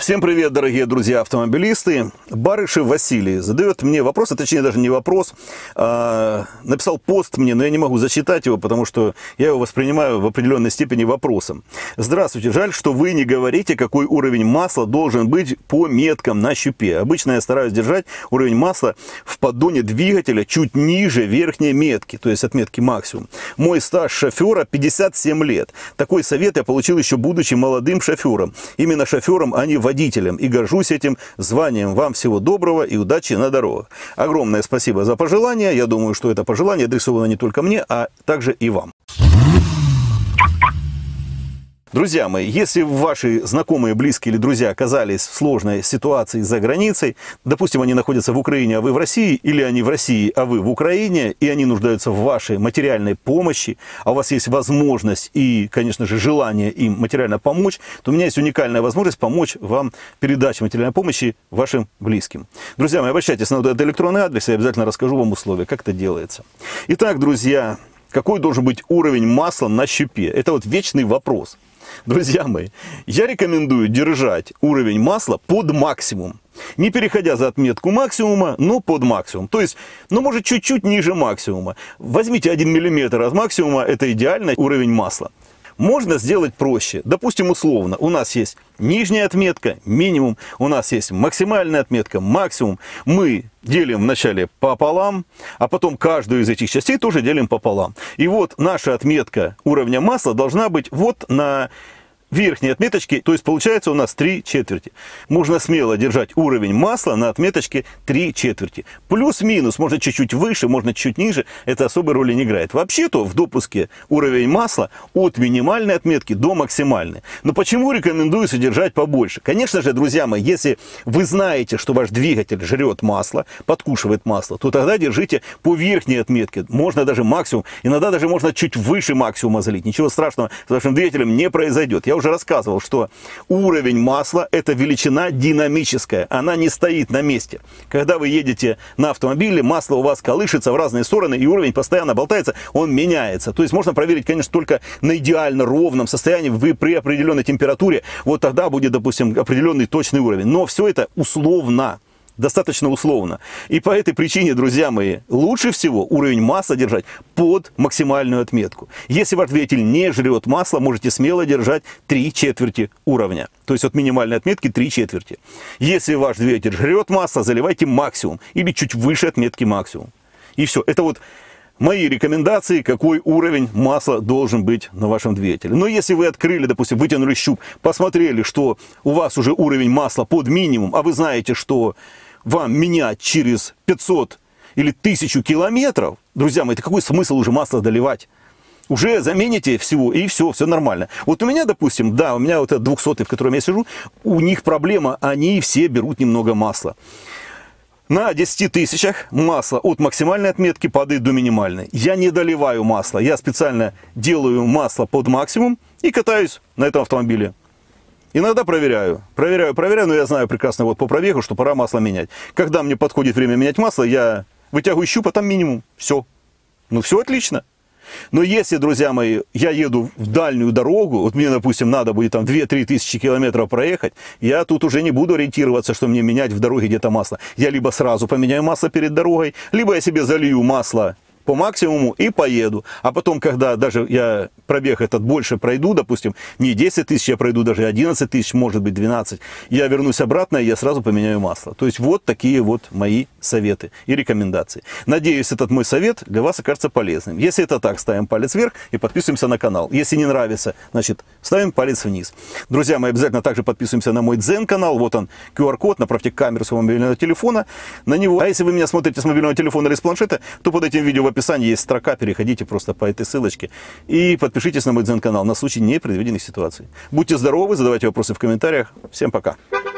Всем привет, дорогие друзья автомобилисты. Барышев Василий задает мне вопрос, а точнее даже не вопрос, написал пост мне, но я не могу зачитать его, потому что я его воспринимаю в определенной степени вопросом. Здравствуйте, жаль, что вы не говорите, какой уровень масла должен быть по меткам на щупе. Обычно я стараюсь держать уровень масла в поддоне двигателя чуть ниже верхней метки, то есть отметки максимум. Мой стаж шофера 57 лет. Такой совет я получил еще будучи молодым шофером. Именно шофером, а не водителем. И горжусь этим званием. Вам всего доброго и удачи на дорогах. Огромное спасибо за пожелания. Я думаю, что это пожелание адресовано не только мне, а также и вам. Друзья мои, если ваши знакомые, близкие или друзья оказались в сложной ситуации за границей, допустим, они находятся в Украине, а вы в России, или они в России, а вы в Украине, и они нуждаются в вашей материальной помощи, а у вас есть возможность и, конечно же, желание им материально помочь, то у меня есть уникальная возможность помочь вам передаче материальной помощи вашим близким. Друзья мои, обращайтесь на этот электронный адрес, я обязательно расскажу вам условия, как это делается. Итак, друзья, какой должен быть уровень масла на щупе? Это вот вечный вопрос. Друзья мои, я рекомендую держать уровень масла под максимум. Не переходя за отметку максимума, но под максимум. То есть, может чуть-чуть ниже максимума. Возьмите 1 мм от максимума, это идеальный уровень масла. Можно сделать проще. Допустим, условно, у нас есть нижняя отметка, минимум, у нас есть максимальная отметка, максимум. Мы делим вначале пополам, а потом каждую из этих частей тоже делим пополам. И вот наша отметка уровня масла должна быть вот на верхней отметочке, то есть получается у нас 3/4. Можно смело держать уровень масла на отметочке 3/4. Плюс-минус, можно чуть-чуть выше, можно чуть ниже, это особой роли не играет. Вообще-то в допуске уровень масла от минимальной отметки до максимальной. Но почему рекомендуется держать побольше? Конечно же, друзья мои, если вы знаете, что ваш двигатель жрет масло, подкушивает масло, то тогда держите по верхней отметке. Можно даже максимум, иногда даже можно чуть выше максимума залить. Ничего страшного с вашим двигателем не произойдет. Я уже рассказывал, что уровень масла – это величина динамическая, она не стоит на месте. Когда вы едете на автомобиле, масло у вас колышется в разные стороны, и уровень постоянно болтается, он меняется. То есть можно проверить, конечно, только на идеально ровном состоянии, вы при определенной температуре, вот тогда будет, допустим, определенный точный уровень. Но все это условно. Достаточно условно. И по этой причине, друзья мои, лучше всего уровень масла держать под максимальную отметку. Если ваш двигатель не жрет масло, можете смело держать 3/4 уровня. То есть от минимальной отметки 3/4. Если ваш двигатель жрет масло, заливайте максимум или чуть выше отметки максимум. И все. Это вот мои рекомендации, какой уровень масла должен быть на вашем двигателе. Но если вы открыли, допустим, вытянули щуп, посмотрели, что у вас уже уровень масла под минимум, а вы знаете, что вам менять через 500 или 1000 километров, друзья мои, это какой смысл уже масло доливать? Уже замените всего, и все нормально. Вот у меня, допустим, да, у меня вот этот 200-й, в котором я сижу, у них проблема, они все берут немного масла. На 10 тысячах масло от максимальной отметки падает до минимальной. Я не доливаю масло, я специально делаю масло под максимум и катаюсь на этом автомобиле. Иногда проверяю, но я знаю прекрасно вот по пробегу, что пора масло менять. Когда мне подходит время менять масло, я вытягиваю щуп, а там минимум. Все. Ну все отлично. Но если, друзья мои, я еду в дальнюю дорогу, вот мне, допустим, надо будет там 2-3 тысячи километров проехать, я тут уже не буду ориентироваться, что мне менять в дороге где-то масло. Я либо сразу поменяю масло перед дорогой, либо я себе залью масло по максимуму и поеду. А потом, когда даже я пробег этот больше пройду, допустим, не 10 тысяч, я пройду даже 11 тысяч, может быть 12, я вернусь обратно и я сразу поменяю масло. То есть вот такие вот мои советы и рекомендации. Надеюсь, этот мой совет для вас окажется полезным. Если это так, ставим палец вверх и подписываемся на канал. Если не нравится, значит, ставим палец вниз. Друзья мои, обязательно также подписываемся на мой Дзен-канал. Вот он, QR-код, направьте камеру своего мобильного телефона на него. А если вы меня смотрите с мобильного телефона или с планшета, то под этим видео в описании есть строка, переходите просто по этой ссылочке и подпишитесь на мой Дзен-канал на случай непредвиденных ситуаций. Будьте здоровы, задавайте вопросы в комментариях. Всем пока!